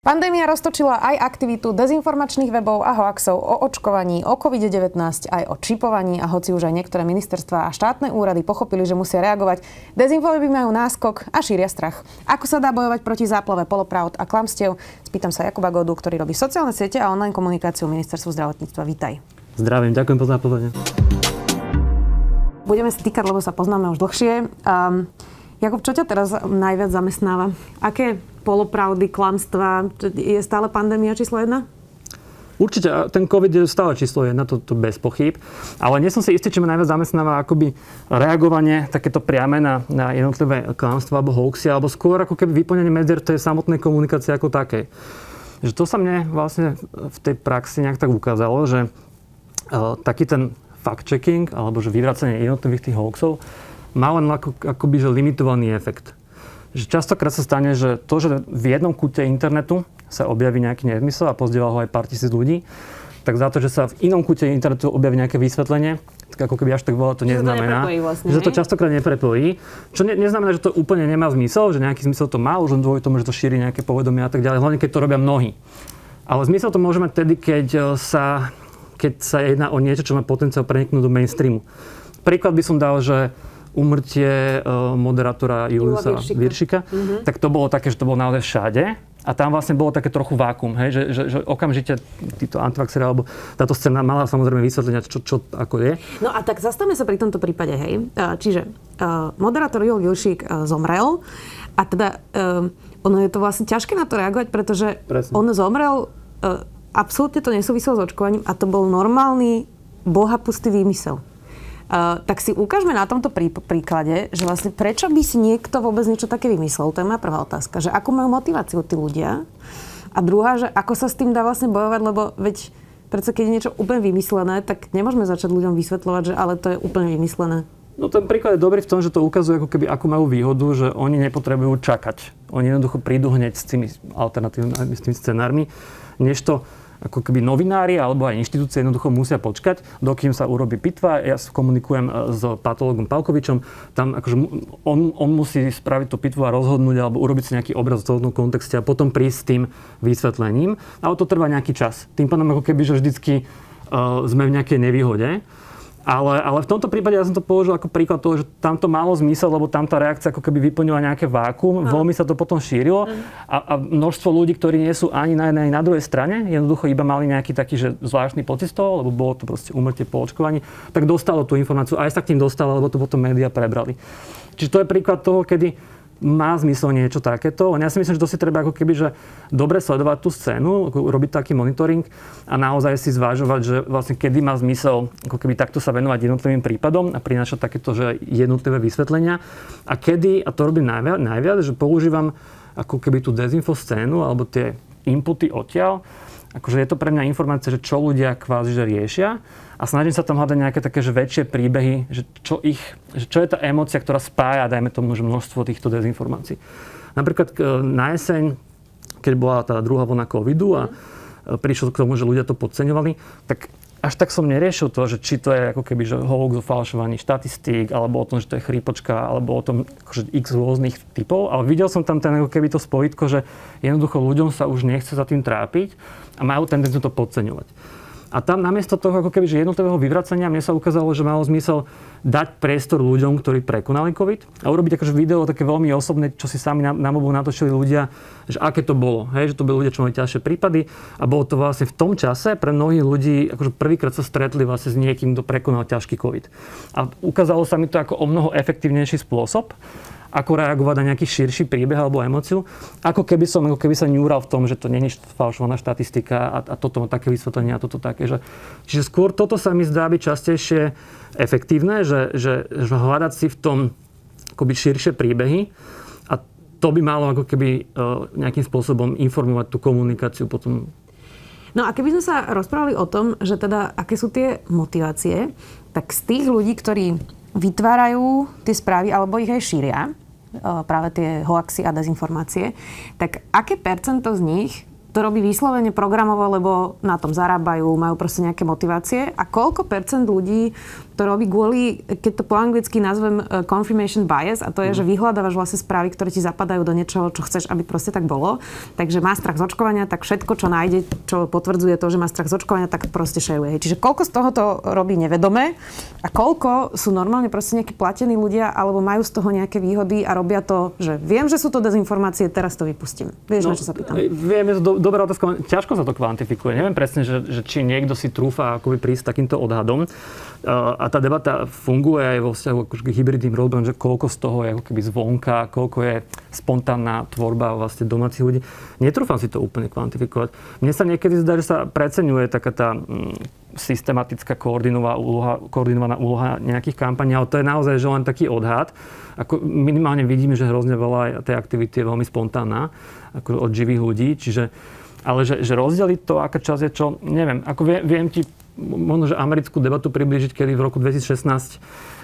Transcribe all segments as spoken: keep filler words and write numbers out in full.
Pandémia roztočila aj aktivitu dezinformačných webov a hoaxov o očkovaní, o kovid devätnásť, aj o čipovaní a hoci už aj niektoré ministerstvá a štátne úrady pochopili, že musia reagovať, dezinfoveby majú náskok a šíria strach. Ako sa dá bojovať proti záplave polopravd a klamstiev? Spýtam sa Jakuba Gódu, ktorý robí sociálne siete a online komunikáciu Ministerstvu zdravotníctva. Vítaj. Zdravím, ďakujem za pozvanie. Budeme sa týkať, lebo sa poznáme už dlhšie. Um, Jakub, čo ťa teraz najviac zamestnáva? Aké polopravdy, klamstvá? Je stále pandémia číslo jedna? Určite, ten COVID je stále číslo jedna, to, to bez pochýb. Ale nie som si istý, či ma najviac zamestnáva akoby reagovanie takéto priame na, na jednotlivé klamstvá alebo hoaxy, alebo skôr ako keby vyplnenie medzier tej samotnej komunikácie ako takej. Že to sa mne vlastne v tej praxi nejak tak ukázalo, že uh, taký ten fact-checking, alebo že vyvracanie jednotlivých tých hoaxov má len ako, akoby, že limitovaný efekt. Že častokrát sa stane, že to, že v jednom kúte internetu sa objaví nejaký nezmysel a pozdieľa ho aj pár tisíc ľudí, tak za to, že sa v inom kúte internetu objaví nejaké vysvetlenie, tak ako keby až tak veľa to neznamená, že, vlastne, že to častokrát neprepojí. Čo ne, neznamená, že to úplne nemá zmysel, že nejaký zmysel to má, už len dôvod tomu, že to šíri nejaké povedomie a tak ďalej, hlavne keď to robia mnohí. Ale zmysel to môže mať tedy, keď sa, keď sa jedná o niečo, čo má potenciál preniknúť do mainstreamu. Príklad by som dal, že úmrtie uh, moderátora Juliusa Viršika, mm-hmm. tak to bolo také, že to bolo naozaj všade. A tam vlastne bolo také trochu vákum, hej? Že, že, že okamžite títo antivaxeri, alebo táto scéna mala samozrejme vysvetlenia, čo, čo ako je. No a tak zastavme sa pri tomto prípade, hej. Čiže uh, moderátor Jul Viršik uh, zomrel a teda uh, ono je to vlastne ťažké na to reagovať, pretože Presne. on zomrel, uh, absolútne to nesúviselo s očkovaním a to bol normálny bohapustý výmysel. Uh, tak si ukážme na tomto prí, príklade, že vlastne prečo by si niekto vôbec niečo také vymyslel? To je moja prvá otázka. Že akú majú motiváciu tí ľudia? A druhá, že ako sa s tým dá vlastne bojovať, lebo veď predsa keď je niečo úplne vymyslené, tak nemôžeme začať ľuďom vysvetľovať, že ale to je úplne vymyslené. No ten príklad je dobrý v tom, že to ukazuje ako keby akú majú výhodu, že oni nepotrebujú čakať. Oni jednoducho prídu hneď s tými alternatívnymi, s tými scenármi, než to ako keby novinári alebo aj inštitúcie jednoducho musia počkať, dokým sa urobí pitva. Ja komunikujem s patológom Pálkovičom. Tam akože on, on musí spraviť tú pitvu a rozhodnúť alebo urobiť si nejaký obraz v celom kontexte a potom prísť s tým vysvetlením. Ale to trvá nejaký čas. Tým pádom ako keby, že vždycky uh, sme v nejakej nevýhode. Ale, ale v tomto prípade ja som to použil ako príklad toho, že tam to malo zmysel, lebo tam tá reakcia ako keby vyplnila nejaké vákuum, mm. veľmi sa to potom šírilo mm. a, a množstvo ľudí, ktorí nie sú ani na jednej, ani na druhej strane, jednoducho iba mali nejaký taký, že zvláštny pocit z toho, lebo bolo to proste úmrtie po očkovaní, tak dostalo tú informáciu, aj sa k tým dostalo, lebo to potom médiá prebrali. Čiže to je príklad toho, kedy má zmysel niečo takéto. Len ja si myslím, že to si treba ako keby, že dobre sledovať tú scénu, robiť taký monitoring a naozaj si zvážovať, že vlastne kedy má zmysel ako keby takto sa venovať jednotlivým prípadom a prinášať takéto, že jednotlivé vysvetlenia. A kedy, a to robím najviac, najviac že používam ako keby tú dezinfo scénu alebo tie inputy odtiaľ. Akože je to pre mňa informácia, že čo ľudia kvázi že riešia a snažím sa tam hľadať nejaké také že väčšie príbehy, že čo ich, že čo je tá emócia, ktorá spája, dajme tomu, že množstvo týchto dezinformácií. Napríklad na jeseň, keď bola tá druhá vlna covidu a prišlo k tomu, že ľudia to podceňovali, tak až tak som neriešil to, že či to je ako keby že hoax o falšovaní štatistík, alebo o tom, že to je chrípočka, alebo o tom, že x rôznych typov, ale videl som tam ten ako keby to spojitko, že jednoducho ľuďom sa už nechce za tým trápiť a majú tendenciu to podceňovať. A tam namiesto toho ako keby že jednotlivého vyvracania mne sa ukázalo, že malo zmysel dať priestor ľuďom, ktorí prekonali COVID a urobiť akože video také veľmi osobné, čo si sami na, na mobu natočili ľudia, že aké to bolo, hej, že to boli ľudia, čo mali ťažšie prípady a bolo to vlastne v tom čase pre mnohých ľudí, akože prvýkrát sa stretli vlastne s niekým, kto prekonal ťažký COVID. A ukázalo sa mi to ako o mnoho efektívnejší spôsob, ako reagovať na nejaký širší príbeh alebo emóciu, ako keby som ako keby sa ňúral v tom, že to nie je falšovaná štatistika a, a toto má také vysvetlenie a toto také. Že, čiže skôr toto sa mi zdá byť častejšie efektívne, že, že, že hľadať si v tom akoby širšie príbehy a to by malo ako keby uh, nejakým spôsobom informovať tú komunikáciu potom. No a keby sme sa rozprávali o tom, že teda aké sú tie motivácie, tak z tých ľudí, ktorí vytvárajú tie správy alebo ich aj šíria, práve tie hoaxy a dezinformácie, tak aké percento z nich to robí vyslovene programovo, lebo na tom zarábajú, majú proste nejaké motivácie a koľko percent ľudí to robí kvôli, keď to po anglicky nazvem confirmation bias, a to je, mm. že vyhľadávaš vlastne správy, ktoré ti zapadajú do niečoho, čo chceš, aby proste tak bolo. Takže má strach z očkovania, tak všetko, čo nájde, čo potvrdzuje to, že má strach z očkovania, tak proste šeruje. Čiže koľko z toho to robí nevedome a koľko sú normálne proste nejakí platení ľudia alebo majú z toho nejaké výhody a robia to, že viem, že sú to dezinformácie, teraz to vypustím. Vieš, no, na čo sa pýtam? Viem, je to do, dobrá otázka. Ťažko sa to kvantifikuje. Neviem presne, že, že či niekto si trúfa akoby prísť takýmto odhadom. Uh, a tá debata funguje aj vo vzťahu k hybridným rodbom, že koľko z toho je ako keby zvonka, koľko je spontánna tvorba vlastne domácich ľudí. Netrúfam si to úplne kvantifikovať. Mne sa niekedy zdá, že sa preceňuje taká tá mm, systematická koordinovaná úloha, koordinovaná úloha nejakých kampaní, ale to je naozaj že len taký odhad. Ako minimálne vidíme, že hrozne veľa tej aktivity je veľmi spontánna ako od živých ľudí, čiže ale že, že rozdeliť to, aká časť je čo, neviem. Ako viem, viem ti možno, že americkú debatu priblížiť, kedy v roku dvetisícšestnásť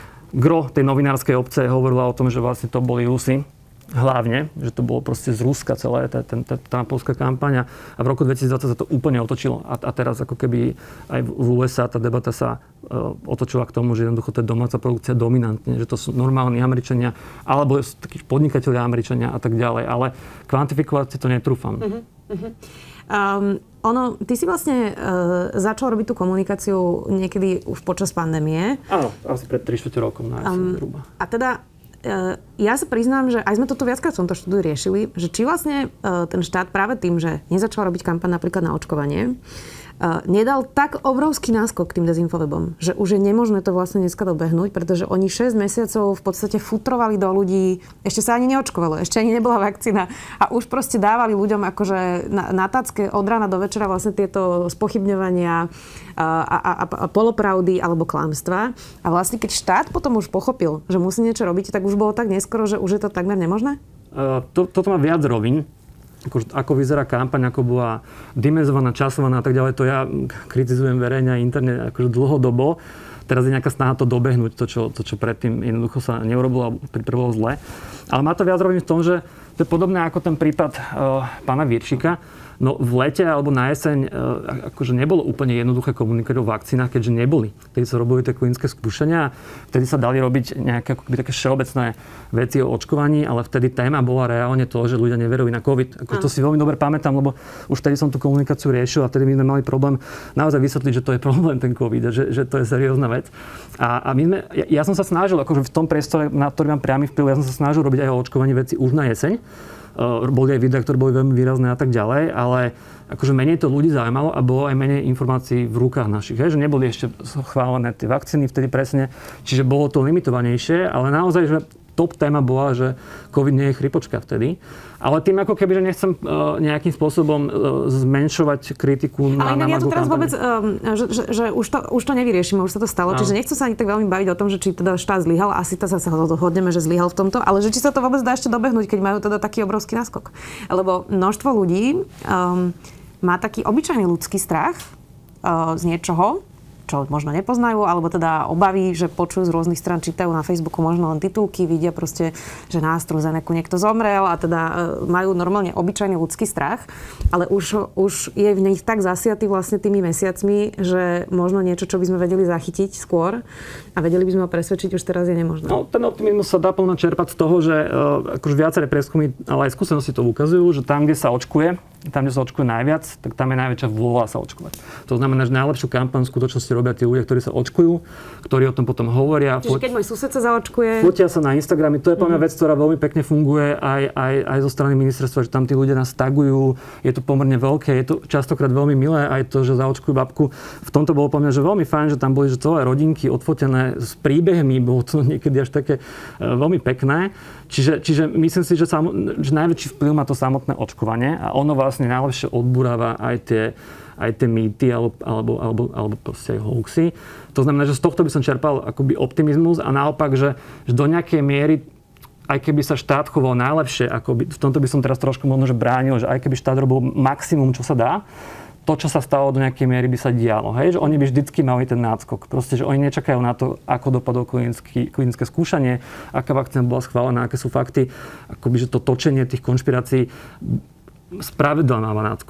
gro tej novinárskej obce hovorila o tom, že vlastne to boli Rusi. Hlavne, že to bolo proste z Ruska celé, tá, tá, tá trumpolská kampaň. A v roku dvetisícdvadsať sa to úplne otočilo. A, a teraz ako keby aj v ú es á tá debata sa uh, otočila k tomu, že jednoducho to je domáca produkcia dominantne, že to sú normálni Američania, alebo sú takí podnikatelia Američania a tak ďalej. Ale kvantifikovať si to netrúfam. Uh-huh, uh-huh. Um, ono, ty si vlastne uh, začal robiť tú komunikáciu niekedy už počas pandémie. Áno, asi pred tri štyri rokom na um, zhruba. A teda uh, ja sa priznám, že aj sme toto viackrát v tomto štúdiu riešili, že či vlastne uh, ten štát práve tým, že nezačal robiť kampaň napríklad na očkovanie, Uh, nedal tak obrovský náskok tým dezinfowebom, že už je nemožné to vlastne dneska dobehnúť, pretože oni šesť mesiacov v podstate futrovali do ľudí, ešte sa ani neočkovalo, ešte ani nebola vakcína a už proste dávali ľuďom akože na, na tacke od rána do večera vlastne tieto spochybňovania a, a, a, a polopravdy alebo klamstva. A vlastne keď štát potom už pochopil, že musí niečo robiť, tak už bolo tak neskoro, že už je to takmer nemožné? Uh, to, toto má viac rovín. Ako, ako vyzerá kampaň, ako bola dimenzovaná, časovaná a tak ďalej, to ja kritizujem verejne a interne akože dlhodobo. Teraz je nejaká snaha to dobehnúť, to čo, to, čo predtým jednoducho sa neurobilo a pripravilo zle. Ale má to viac rovín v tom, že to je podobné ako ten prípad uh, pána Viršika. No v lete alebo na jeseň uh, akože nebolo úplne jednoduché komunikovať o vakcínach, keďže neboli. Vtedy sa robili tie klinické skúšania, vtedy sa dali robiť nejaké ako keby také všeobecné veci o očkovaní, ale vtedy téma bola reálne to, že ľudia neverujú na COVID. Ako to si veľmi dobre pamätám, lebo už vtedy som tú komunikáciu riešil a vtedy my sme mali problém naozaj vysvetliť, že to je problém ten COVID, že, že to je seriózna vec. A, a my sme, ja, ja som sa snažil, akože v tom priestore, na ktorý mám priamy vplyv, ja som sa snažil robiť aj o očkovaní veci už na jeseň. Uh, boli aj videá, ktoré boli veľmi výrazné a tak ďalej, ale akože menej to ľudí zaujímalo a bolo aj menej informácií v rukách našich, hej, že neboli ešte schválené tie vakcíny vtedy presne, čiže bolo to limitovanejšie, ale naozaj, že top téma bola, že COVID nie je chrypočka vtedy. Ale tým ako keby, že nechcem uh, nejakým spôsobom uh, zmenšovať kritiku na, na Magu kampani. Ale ja tu teraz kampani. vôbec, um, že, že, že už, to, už to nevyriešime, už sa to stalo. No. Čiže nechcem sa ani tak veľmi baviť o tom, že či teda štát zlyhal. Asi to sa hodneme, že zlyhal v tomto. Ale že či sa to vôbec dá ešte dobehnúť, keď majú teda taký obrovský náskok. Lebo množstvo ľudí um, má taký obyčajný ľudský strach uh, z niečoho, čo možno nepoznajú, alebo teda obavy, že počujú z rôznych strán, čítajú na Facebooku možno len titulky, vidia proste, že na AstraZenecu niekto zomrel a teda majú normálne obyčajný ľudský strach, ale už, už je v nich tak zasiatý vlastne tými mesiacmi, že možno niečo, čo by sme vedeli zachytiť skôr a vedeli by sme ho presvedčiť, už teraz je nemožné. No, ten optimizmus sa dá plno čerpať z toho, že uh, akože viaceré prieskumy, ale aj skúsenosti to ukazujú, že tam, kde sa očkuje, tam, kde sa očkuje najviac, tak tam je najväčšia vôľa sa očkovať. To znamená, že najlepšiu kampaň v skutočnosti robia tí ľudia, ktorí sa očkujú, ktorí o tom potom hovoria. Čiže keď môj sused sa zaočkuje... Fotia sa na Instagrame. To je podľa mňa vec, ktorá veľmi pekne funguje aj, aj, aj zo strany ministerstva, že tam tí ľudia nás tagujú. Je to pomerne veľké, je to častokrát veľmi milé aj to, že zaočkujú babku. V tomto bolo podľa mňa, že veľmi fajn, že tam boli že celé rodinky odfotené s príbehmi. Bolo to niekedy až také veľmi pekné. Čiže, čiže myslím si, že, samo, že najväčší vplyv má to samotné očkovanie a ono vlastne najlepšie odburáva aj tie, aj tie mýty alebo, alebo, alebo, alebo proste aj hoaxy. To znamená, že z tohto by som čerpal akoby optimizmus a naopak, že, že do nejakej miery, aj keby sa štát choval najlepšie, akoby, v tomto by som teraz trošku možno že bránil, že aj keby štát robil maximum, čo sa dá, to, čo sa stalo do nejakej miery, by sa dialo. Hej? Že oni by vždycky mali ten náskok. Proste, že oni nečakajú na to, ako dopadlo klinické, klinické skúšanie, aká vakcína bola schválená, aké sú fakty. Akoby, že to točenie tých konšpirácií spravidla máva náskok.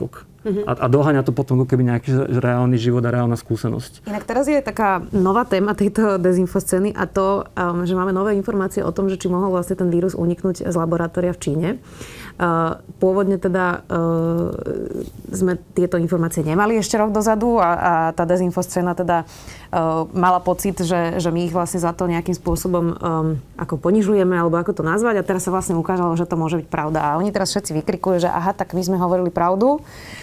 Uh-huh. A, a doháňa to potom keby nejaký reálny život a reálna skúsenosť. Inak teraz je taká nová téma tejto dezinfoscény a to, um, že máme nové informácie o tom, že či mohol vlastne ten vírus uniknúť z laboratória v Číne. Uh, pôvodne teda uh, sme tieto informácie nemali ešte rok dozadu a, a tá dezinfoscéna teda uh, mala pocit, že, že my ich vlastne za to nejakým spôsobom um, ako ponižujeme alebo ako to nazvať a teraz sa vlastne ukázalo, že to môže byť pravda. A oni teraz všetci vykrikujú, že aha, tak my sme hovorili pravdu.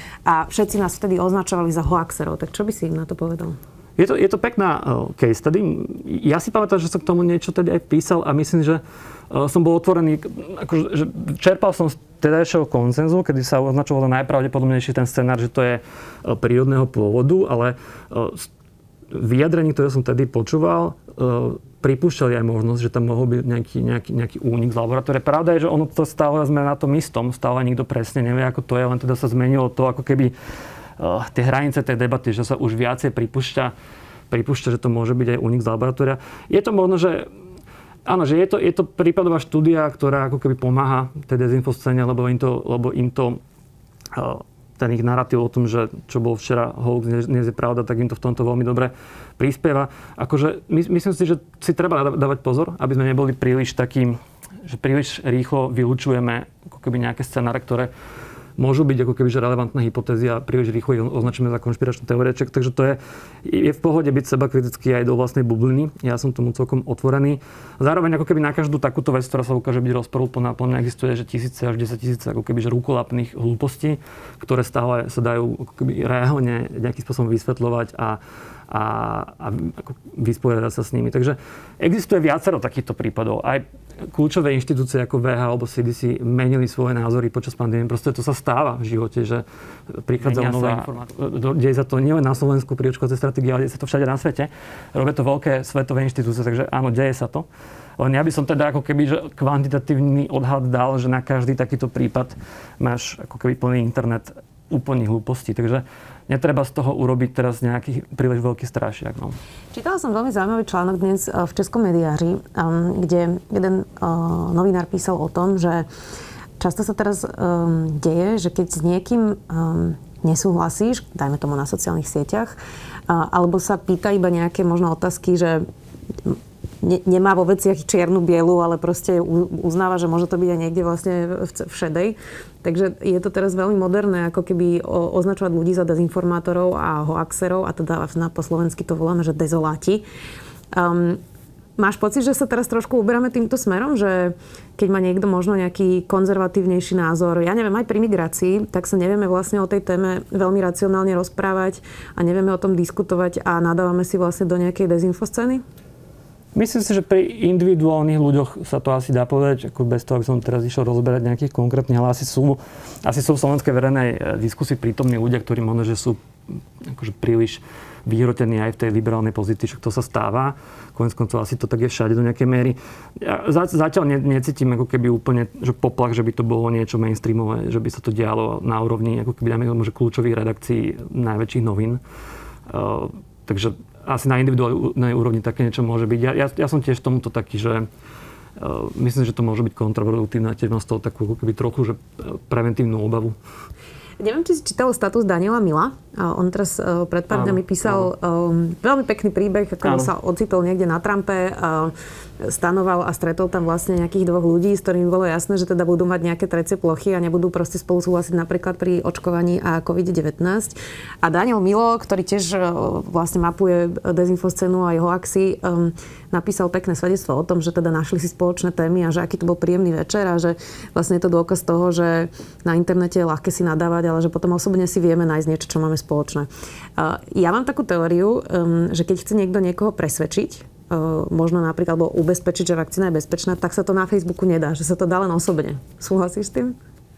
A všetci nás vtedy označovali za hoaxerov. Tak čo by si im na to povedal? Je to, je to pekná uh, case study. Ja si pamätám, že som k tomu niečo tedy aj písal a myslím, že uh, som bol otvorený, akože, že čerpal som z tedajšieho konsenzu, kedy sa označoval za najpravdepodobnejší ten scenár, že to je uh, prírodného pôvodu, ale uh, vyjadrení, ktoré som tedy počúval, uh, pripúšťali aj možnosť, že tam mohol byť nejaký, nejaký, nejaký únik z laboratória. Pravda je, že ono to stále sme na tom istom, stále nikto presne nevie, ako to je, len teda sa zmenilo to, ako keby uh, tie hranice tej debaty, že sa už viacej pripúšťa, pripúšťa, že to môže byť aj únik z laboratória. Je to možno, že áno, že je to, je to prípadová štúdia, ktorá ako keby pomáha tej dezinfoscéne, lebo im to, lebo im to uh, ten ich narratív o tom, že čo bol včera hoax, dnes je pravda, tak im to v tomto veľmi dobre prispieva. Akože my, myslím si, že si treba dávať pozor, aby sme neboli príliš takým, že príliš rýchlo vylučujeme ako keby nejaké scenáre, ktoré môžu byť ako keby že relevantné hypotézy a príliš rýchlo ich označíme za konšpiračné teórie. Takže to je, je v pohode byť sebakritický aj do vlastnej bubliny. Ja som tomu celkom otvorený. Zároveň ako keby na každú takúto vec, ktorá sa ukáže byť rozporúplná, plne existuje, že tisíce až desaťtisíce ako keby že rukolapných hlúpostí, ktoré stále sa dajú ako keby reálne nejakým spôsobom vysvetľovať a a, a ako vysporiadať sa s nimi. Takže existuje viacero takýchto prípadov. Aj kľúčové inštitúcie ako vé há alebo cé dé cé menili svoje názory počas pandémie. Proste to sa stáva v živote, že prichádzajú nové informácie. Deje sa to nielen na Slovensku pri očkovacej stratégii, ale deje sa to všade na svete. Robia to veľké svetové inštitúcie, takže áno, deje sa to. Len ja by som teda ako keby že kvantitatívny odhad dal, že na každý takýto prípad máš ako keby plný internet úplných hlúpostí. Takže netreba z toho urobiť teraz nejaký príliš veľký strašiak. No. Čítala som veľmi zaujímavý článok dnes v Českom mediáři, kde jeden novinár písal o tom, že často sa teraz um, deje, že keď s niekým um, nesúhlasíš, dajme tomu na sociálnych sieťach, uh, alebo sa pýta iba nejaké možno otázky, že ne, nemá vo veciach čiernu, bielu, ale proste uznáva, že môže to byť aj niekde vlastne v šedej. Takže je to teraz veľmi moderné, ako keby označovať ľudí za dezinformátorov a hoaxerov, a teda po slovensky to voláme, že dezoláti. Um, máš pocit, že sa teraz trošku uberáme týmto smerom, že keď má niekto možno nejaký konzervatívnejší názor, ja neviem, aj pri migrácii, tak sa nevieme vlastne o tej téme veľmi racionálne rozprávať a nevieme o tom diskutovať a nadávame si vlastne do nejakej dezinfoscény? Myslím si, že pri individuálnych ľuďoch sa to asi dá povedať, ako bez toho, aby som teraz išiel rozberať nejakých konkrétnych, ale asi sú, asi sú v slovenskej verejnej diskusii prítomní ľudia, ktorí možno, že sú akože príliš vyhrotení aj v tej liberálnej pozícii, však to sa stáva. Koniec koncov asi to tak je všade do nejakej miery. Ja zatiaľ ne, necítim ako keby úplne že poplach, že by to bolo niečo mainstreamové, že by sa to dialo na úrovni ako keby dajme že kľúčových redakcií najväčších novín. Uh, takže asi na individuálnej úrovni také niečo môže byť. Ja, ja, ja som tiež tomuto taký, že uh, myslím, že to môže byť kontraproduktívne a tiež mám z toho takú keby trochu že preventívnu obavu. Neviem, či si čítal status Daniela Mila. On teraz uh, pred pár dňami písal um, veľmi pekný príbeh, ako áno. sa ocitol niekde na Trumpe, uh, stanoval a stretol tam vlastne nejakých dvoch ľudí, s ktorými bolo jasné, že teda budú mať nejaké trecie plochy a nebudú proste spolu súhlasiť napríklad pri očkovaní a kovid devätnásť. A Daniel Milo, ktorý tiež uh, vlastne mapuje dezinfoscénu a jeho hoaxy, um, napísal pekné svedectvo o tom, že teda našli si spoločné témy a že aký to bol príjemný večer a že vlastne je to dôkaz toho, že na internete je ľahké si nadávať, ale že potom osobne si vieme nájsť niečo, čo máme spoločné. Ja mám takú teóriu, že keď chce niekto niekoho presvedčiť, možno napríklad alebo ubezpečiť, že vakcína je bezpečná, tak sa to na Facebooku nedá, že sa to dá len osobne. Súhlasíš s tým?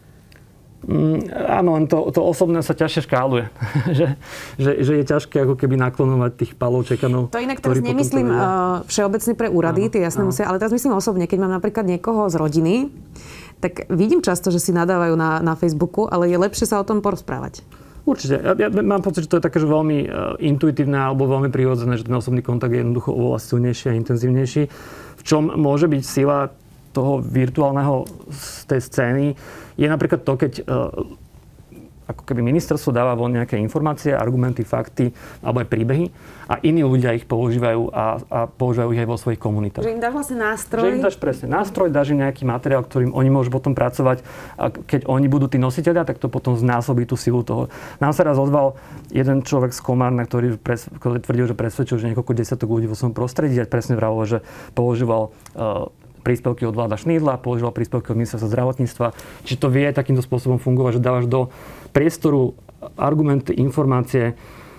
Mm, áno, len to, to osobné sa ťažšie škáluje. že, že, že je ťažké ako keby naklonovať tých palov čekanov. To inak teraz nemyslím uh, všeobecne pre úrady, áno, tie jasné musia, ale teraz myslím osobne, keď mám napríklad niekoho z rodiny, tak vidím často, že si nadávajú na, na Facebooku, ale je lepšie sa o tom porozprávať. Určite. Ja, ja mám pocit, že to je také, že veľmi uh, intuitívne alebo veľmi prirodzené, že ten osobný kontakt je jednoducho oveľa silnejší a intenzívnejší. V čom môže byť sila toho virtuálneho z tej scény, je napríklad to, keď uh, ako keby ministerstvo dáva von nejaké informácie, argumenty, fakty alebo aj príbehy a iní ľudia ich používajú a, a používajú ich aj vo svojich komunitách. Že im dáš vlastne nástroj? Že im dáš presne nástroj, dáš im nejaký materiál, ktorým oni môžu potom pracovať a keď oni budú tí nositeľia, tak to potom znásobí tú silu toho. Nám sa raz ozval jeden človek z Komárna, ktorý, pres, ktorý tvrdil, že presvedčil, že niekoľko desiatok ľudí vo svojom prostredí a presne vravilo, že používal uh, príspevky od vláda Šnídla, používal príspevky od ministerstva zdravotníctva. Čiže to vie takýmto spôsobom fungovať, že dávaš do priestoru argumenty, informácie.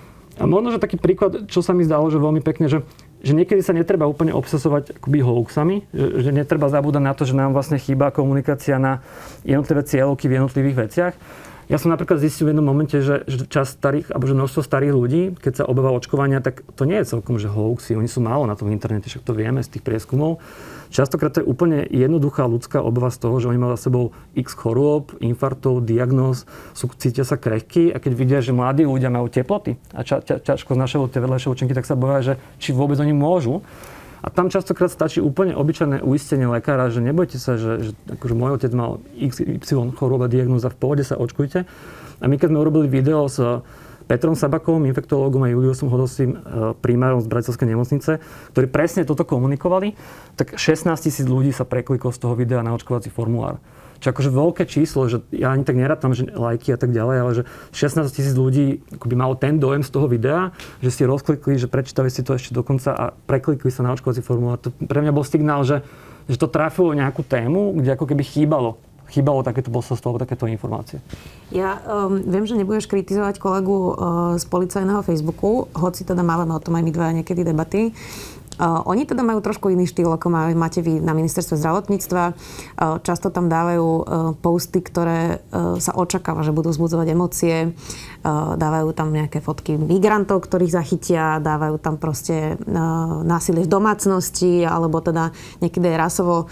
A možno, že taký príklad, čo sa mi zdalo, že veľmi pekne, že, že niekedy sa netreba úplne obsesovať akoby hoaxami, že, že netreba zabúdať na to, že nám vlastne chýba komunikácia na jednotlivé cieľovky v jednotlivých veciach. Ja som napríklad zistil v jednom momente, že, že časť starých, alebo že množstvo starých ľudí, keď sa obáva očkovania, tak to nie je celkom, že hoaxy. Oni sú málo na tom internete, však to vieme z tých prieskumov. Častokrát to je úplne jednoduchá ľudská obava z toho, že oni majú za sebou x chorôb, infarktov, diagnóz, sú, cítia sa krehkí a keď vidia, že mladí ľudia majú teploty a ča, ča, ťažko znašajú tie vedľajšie účinky, tak sa boja, že či vôbec oni môžu. A tam častokrát stačí úplne obyčajné uistenie lekára, že nebojte sa, že, že akože môj otec mal iks ypsilon chorôba, diagnóza, v pohode sa očkujte. A my keď sme urobili video s Petrom Sabakovom, infektológom a Juliusom Hodosým, primárom z Bratislavskej nemocnice, ktorí presne toto komunikovali, tak šestnásť tisíc ľudí sa prekliklo z toho videa na očkovací formulár. Čo akože veľké číslo, že ja ani tak nerátam, že lajky a tak ďalej, ale že šestnásť tisíc ľudí by malo ten dojem z toho videa, že si rozklikli, že prečítali si to ešte dokonca a preklikli sa na očkovací formulár. To pre mňa bol signál, že, že to trafilo nejakú tému, kde ako keby chýbalo. Chýbalo takéto posolstvo alebo takéto informácie. Ja um, viem, že nebudeš kritizovať kolegu uh, z policajného Facebooku, hoci teda máme o tom aj my dva niekedy debaty. Uh, oni teda majú trošku iný štýl, ako máte vy na ministerstve zdravotníctva. Uh, často tam dávajú uh, posty, ktoré uh, sa očakáva, že budú vzbudzovať emócie. Uh, dávajú tam nejaké fotky migrantov, ktorých zachytia. Dávajú tam proste uh, násilie v domácnosti, alebo teda niekedy je rasovo, uh,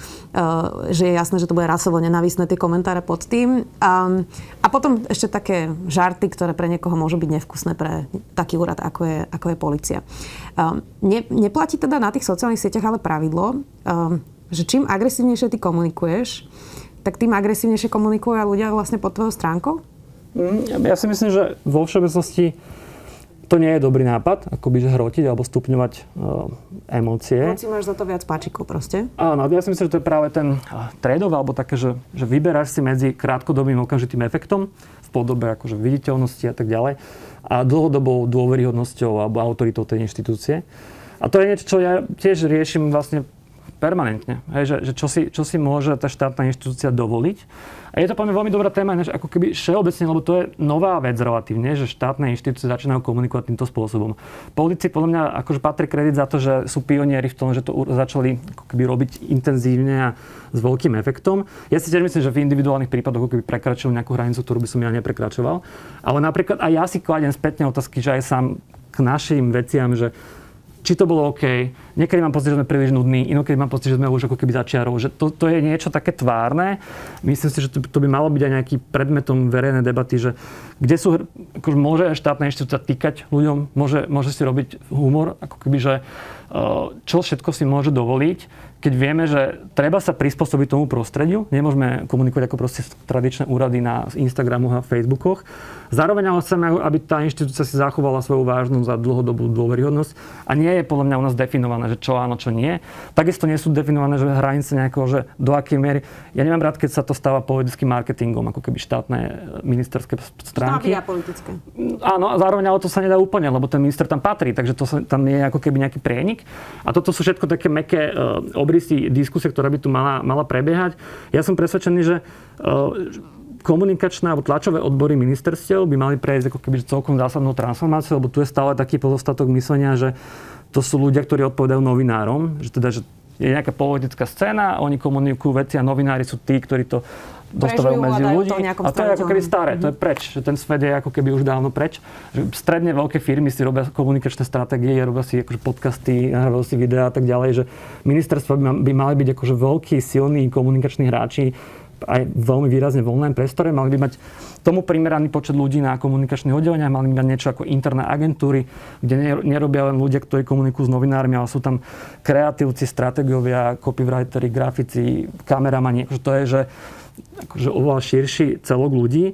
že je jasné, že to bude rasovo nenávistné tie komentáre pod tým. Um, a potom ešte také žarty, ktoré pre niekoho môžu byť nevkusné pre taký úrad, ako je, ako je polícia. Um, ne, neplatí teda na tých sociálnych sieťach ale pravidlo, um, že čím agresívnejšie ty komunikuješ, tak tým agresívnejšie komunikujú aj ľudia vlastne pod tvojou stránkou? Mm, ja si myslím, že vo všeobecnosti to nie je dobrý nápad, akoby že hrotiť alebo stupňovať uh, emócie. Hoci máš za to viac páčikov proste. Áno, ja si myslím, že to je práve ten trade-off, alebo také, že, že vyberáš si medzi krátkodobým okamžitým efektom v podobe akože viditeľnosti a tak ďalej a dlhodobou dôveryhodnosťou alebo autoritou tej inštitúcie. A to je niečo, čo ja tiež riešim vlastne permanentne. Hej, že, že čo, si, čo si môže tá štátna inštitúcia dovoliť. A je to pre mňa veľmi dobrá téma, než ako keby všeobecne, lebo to je nová vec relatívne, že štátne inštitúcie začínajú komunikovať týmto spôsobom. Polícii podľa mňa akože patrí kredit za to, že sú pionieri v tom, že to začali ako keby robiť intenzívne a s veľkým efektom. Ja si tiež myslím, že v individuálnych prípadoch ako keby prekračujú nejakú hranicu, ktorú by som ja neprekračoval. Ale napríklad aj ja si kladiem spätne otázky, že aj sám k našim veciam, že či to bolo OK. Niekedy mám pocit, že sme príliš nudní, inokedy mám pocit, že sme už ako keby začiarov. Že to, to je niečo také tvárne. Myslím si, že to, to by malo byť aj nejaký predmetom verejnej debaty, že kde sú, akože môže štátna inštitúcia týkať ľuďom, môže, môže si robiť humor, ako keby, že čo všetko si môže dovoliť, keď vieme, že treba sa prispôsobiť tomu prostrediu. Nemôžeme komunikovať ako proste tradičné úrady na Instagramoch a Facebookoch. Zároveň ale chceme, aby tá inštitúcia si zachovala svoju vážnosť a dlhodobú dôveryhodnosť. A nie je podľa mňa u nás definované, že čo áno, čo nie. Takisto nie sú definované, že hranice nejakého, že do akej miery. Ja nemám rád, keď sa to stáva politickým marketingom, ako keby štátne ministerské stránky. Štátne a politické. Áno, a zároveň ale to sa nedá úplne, lebo ten minister tam patrí, takže to sa, tam nie je ako keby nejaký prienik. A toto sú všetko také mäkké uh, obrysy diskusie, ktorá by tu mala, mala prebiehať. Ja som presvedčený, že uh, komunikačné alebo tlačové odbory ministerstiev by mali prejsť ako keby celkom zásadnou transformáciou, lebo tu je stále taký pozostatok myslenia, že to sú ľudia, ktorí odpovedajú novinárom, že teda, že je nejaká politická scéna, oni komunikujú veci a novinári sú tí, ktorí to dostávajú medzi ľudí. A to je ako keby staré, to je preč, že ten svet je ako keby už dávno preč. Že stredne veľké firmy si robia komunikačné stratégie, robia si akože podcasty, nahrávajú si videá a tak ďalej, že ministerstva by mali byť akože veľkí, silní komunikační hráči, aj veľmi výrazne v online priestore, mali by mať tomu primeraný počet ľudí na komunikačných oddeleniach, mali by mať niečo ako interné agentúry, kde nerobia len ľudia, ktorí komunikujú s novinármi, ale sú tam kreatívci, stratégovia, copywriteri, grafici, kameramani. To je, že akože oveľa širší celok ľudí.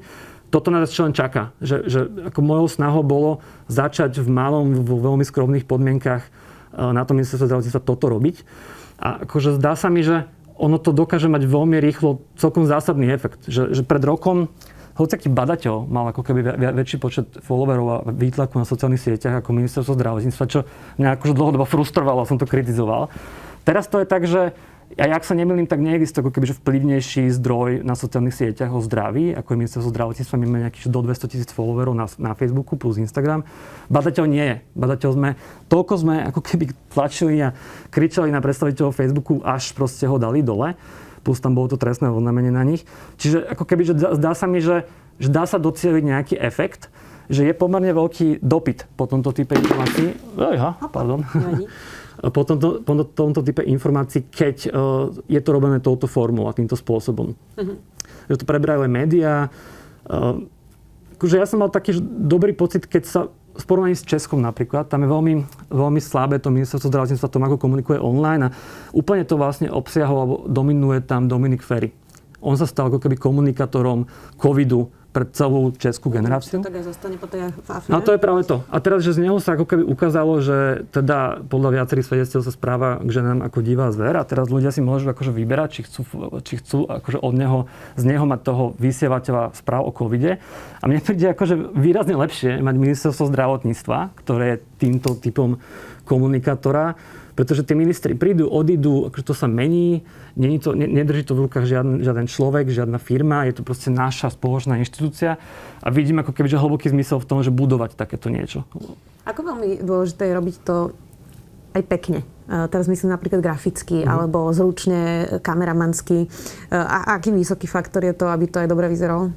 toto nás čo len čaká. Že, že ako mojou snahou bolo začať v malom, vo veľmi skromných podmienkach na tom ministerstve zdravotníctva toto robiť. A akože zdá sa mi, že ono to dokáže mať veľmi rýchlo celkom zásadný efekt. Že, že pred rokom hociaký badateľ mal ako keby väčší počet followerov a výtlaku na sociálnych sieťach ako ministerstvo zdravotníctva, čo mňa akože dlhodobo frustrovalo, som to kritizoval. Teraz to je tak, že a ak sa nemýlim, tak neexistuje ako kebyže vplyvnejší zdroj na sociálnych sieťach o zdraví, ako je ministerstvo zdravotníctva. My máme nejakých do dvestotisíc followerov na, na Facebooku plus Instagram. Badateľ nie je. Badateľ sme, toľko sme ako keby tlačili a kričali na predstaviteľov Facebooku, až proste ho dali dole. Plus tam bolo to trestné oznámenie na nich. Čiže ako keby, že zdá sa mi, že, že dá sa docieliť nejaký efekt, že je pomerne veľký dopyt po tomto type informácií. Ejha, pardon. Po tomto, po tomto type informácií, keď uh, je to robené touto formou a týmto spôsobom. Uh-huh. Že to preberajú aj médiá. Uh, akože ja som mal taký dobrý pocit, keď sa v porovnaní s Českom napríklad, tam je veľmi, veľmi slabé to ministerstvo zdravotníctva v tom, ako komunikuje online a úplne to vlastne obsiahol, alebo dominuje tam Dominik Feri. On sa stal ako keby komunikátorom covidu pre celú českú generáciu. To tak aj zostane po tej afére. No to je práve to. A teraz, že z neho sa ako keby ukázalo, že teda podľa viacerých svedectiev sa správa k ženám ako divá zver a teraz ľudia si môžu akože vyberať, či chcú, či chcú akože od neho, z neho mať toho vysievateľa správ o covide. A mne príde akože výrazne lepšie mať ministerstvo zdravotníctva, ktoré je týmto typom komunikátora, pretože tí ministri prídu, odídu, akože to sa mení, nie to, ne, nedrží to v rukách žiaden, žiaden človek, žiadna firma, je to proste naša spoločná inštitúcia a vidím ako keby, že hlboký zmysel v tom, že budovať takéto niečo. Ako veľmi dôležité je robiť to aj pekne. Uh, teraz myslím napríklad graficky, mm. alebo zručne, kameramansky. Uh, a aký vysoký faktor je to, aby to aj dobre vyzeralo?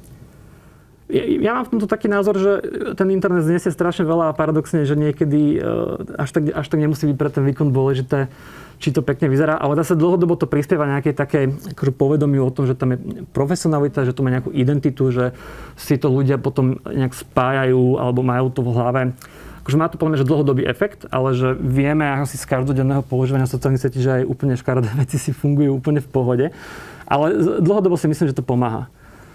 Ja, ja mám v tomto taký názor, že ten internet znesie strašne veľa a paradoxne, že niekedy až tak, až tak nemusí byť pre ten výkon dôležité, či to pekne vyzerá, ale zase dlhodobo to prispieva nejakej takej akože povedomiu o tom, že tam je profesionalita, že to má nejakú identitu, že si to ľudia potom nejak spájajú alebo majú to v hlave. Akože má to podľa mňa, že dlhodobý efekt, ale že vieme ako si z každodenného používania sociálnych sietí, že aj úplne škaredé veci si fungujú úplne v pohode. Ale dlhodobo si myslím, že to pomáha.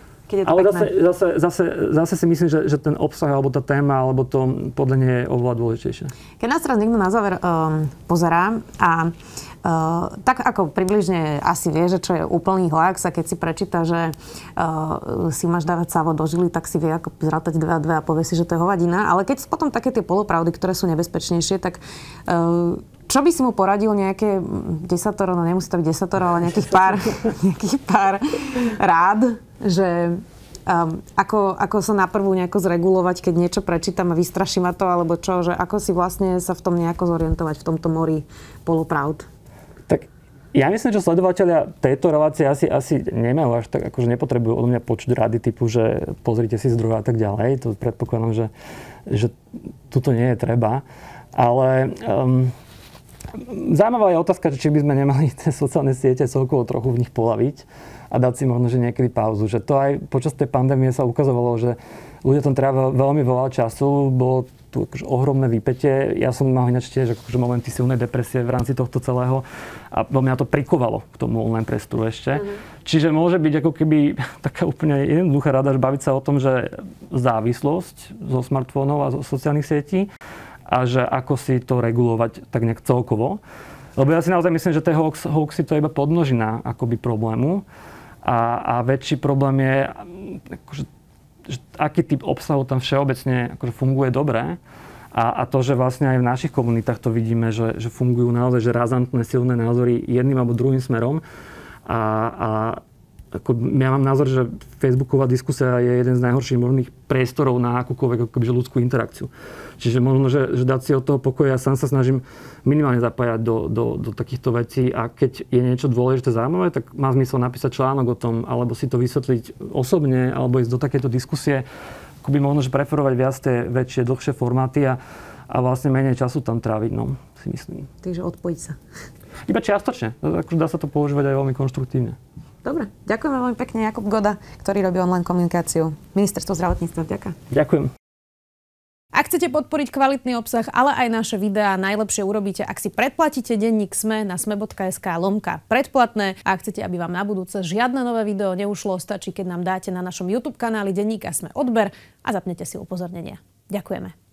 Ale zase, zase, zase, zase si myslím, že, že ten obsah, alebo tá téma, alebo to podľa nej je oveľa dôležitejšie. Keď nás teraz niekto na záver um, pozerá a uh, tak ako približne asi vie, že čo je úplný hoax a keď si prečíta, že uh, si máš dávať sávo do žily, tak si vie ako zrátať dve a dve a povie si, že to je hovadina. Ale keď potom také tie polopravdy, ktoré sú nebezpečnejšie, tak uh, čo by si mu poradil nejaké desatoro, no nemusí to byť desatoro, ale nejakých pár, nejakých pár rád, že um, ako, ako sa naprvu nejako zregulovať, keď niečo prečítam a vystraší ma to, alebo čo, že ako si vlastne sa v tom nejako zorientovať v tomto mori polopravd? Tak ja myslím, že sledovateľia tejto relácie asi, asi nemajú až tak, akože nepotrebujú odo mňa počuť rady typu, že pozrite si zdroje a tak ďalej. To predpokladám, že, že tuto nie je treba. Ale um, zaujímavá je otázka, či by sme nemali tie sociálne siete celkovo trochu v nich polaviť a dať si možno, že niekedy pauzu. Že to aj počas tej pandémie sa ukazovalo, že ľudia tam trávili veľmi veľa času, bolo tu akože ohromné výpätie. Ja som mal ináč tiež akože momenty silnej depresie v rámci tohto celého a mňa to prikovalo k tomu online priestoru ešte. Mm-hmm. Čiže môže byť ako keby taká úplne jednoduchá rada, že baviť sa o tom, že závislosť zo smartfónov a zo sociálnych sietí a že ako si to regulovať tak nejak celkovo. Lebo ja si naozaj myslím, že tie hoax, hoaxy to je iba podmnožina akoby problému. A, a väčší problém je, akože, že aký typ obsahu tam všeobecne akože funguje dobre. A, a to, že vlastne aj v našich komunitách to vidíme, že, že fungujú naozaj že razantné, silné názory jedným alebo druhým smerom. A, a ako, ja mám názor, že Facebooková diskusia je jeden z najhorších možných priestorov na akúkoľvek akoby, ľudskú interakciu. Čiže možno, že, že dať si od toho pokoja, ja sám sa snažím minimálne zapájať do, do, do takýchto vecí a keď je niečo dôležité, zaujímavé, tak má zmysel napísať článok o tom, alebo si to vysvetliť osobne, alebo ísť do takéto diskusie. Akoby možno, že preferovať viac tie väčšie, dlhšie formáty a, a vlastne menej času tam tráviť, no, si myslím. Takže odpojiť sa. Iba čiastočne. Akože dá sa to používať aj veľmi konštruktívne. Dobre, ďakujeme veľmi pekne. Jakub Goda, ktorý robí online komunikáciu. Ministerstvo zdravotníctva, vďaka. Ďakujem. Ak chcete podporiť kvalitný obsah, ale aj naše videá, najlepšie urobíte, ak si predplatíte denník SME na sme.sk lomka predplatné. A ak chcete, aby vám na budúce žiadne nové video neušlo, stačí, keď nám dáte na našom YouTube kanáli denníka SME odber a zapnete si upozornenia. Ďakujeme.